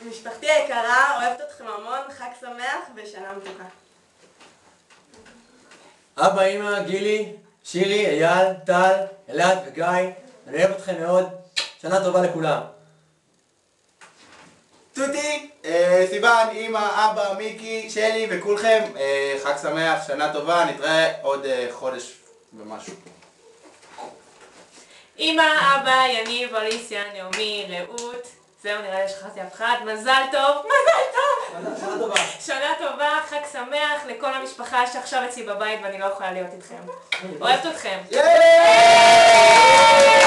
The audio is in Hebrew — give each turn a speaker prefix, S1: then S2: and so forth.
S1: משפחתי היקרה, אוהבת אתכם המון, חג שמח ושנה מתוקה.
S2: אבא, אמא, גילי, שירי, אייל, טל, אלעד וגיא, אני אוהב אתכם מאוד, שנה טובה לכולם.
S3: תותי, סיוון, אמא, אבא, מיקי, שלי וכולכם, חג שמח, שנה טובה, נתראה עוד חודש ומשהו.
S4: אמא, אבא, יניב, אליסיה, נעמי, רעות, זהו, נראה לי שכחתי אף אחד, מזל טוב, מזל טוב!
S2: שנה טובה.
S4: שנה טובה, חג שמח לכל המשפחה שעכשיו אצלי בבית ואני לא יכולה להיות איתכם. אוהבת אתכם.
S3: ייי!